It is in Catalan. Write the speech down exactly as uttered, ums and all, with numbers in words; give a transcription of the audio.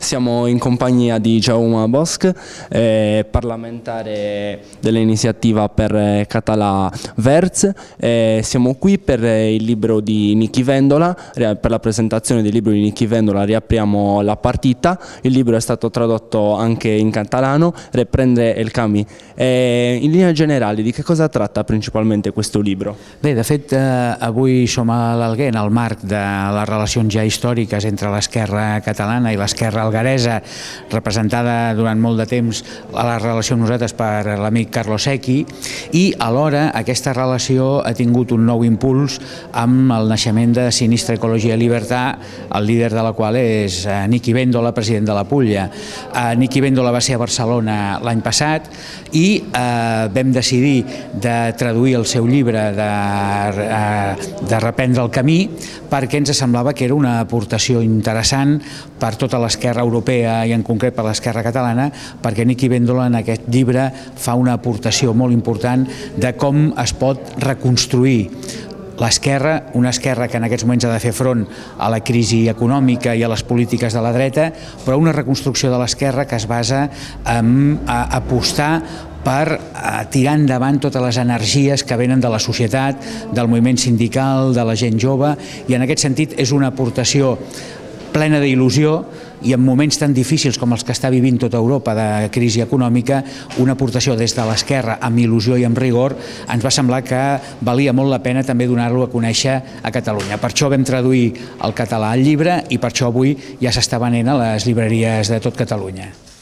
Siamo in compagnia di Jaume Bosch, eh, parlamentare dell'iniziativa per Català Verts. Eh, siamo qui per il libro di Nichi Vendola, per la presentazione del libro di Nichi Vendola Riapriamo la partita. Il libro è stato tradotto anche in catalano, Reprendre el camí. Eh, in linea generale, di che cosa tratta principalmente questo libro? Bé, de fet, eh, avui som a l'Alguer en el marc de les relacions ja històriques entre l'esquerra catalana i l'esquerra algaresa, representada durant molt de temps a la relació amb nosaltres per l'amic Carlos Secchi, i alhora aquesta relació ha tingut un nou impuls amb el naixement de Sinistra Ecologia i Libertà, el líder de la qual és Nichi Vendola, president de la Pulla. Nichi Vendola va ser a Barcelona l'any passat i vam decidir de traduir el seu llibre de, de Reprendre el camí perquè ens semblava que era una aportació interessant per tota l'esquerra europea i en concret per l'esquerra catalana, perquè Nichi Vendola en aquest llibre fa una aportació molt important de com es pot reconstruir l'esquerra, una esquerra que en aquests moments ha de fer front a la crisi econòmica i a les polítiques de la dreta, però una reconstrucció de l'esquerra que es basa en apostar per tirar endavant totes les energies que venen de la societat, del moviment sindical, de la gent jove, i en aquest sentit és una aportació plena d'il·lusió i en moments tan difícils com els que està vivint tota Europa de crisi econòmica, una aportació des de l'esquerra amb il·lusió i amb rigor ens va semblar que valia molt la pena també donar-lo a conèixer a Catalunya. Per això vam traduir al català el llibre i per això avui ja s'està venent a les llibreries de tot Catalunya.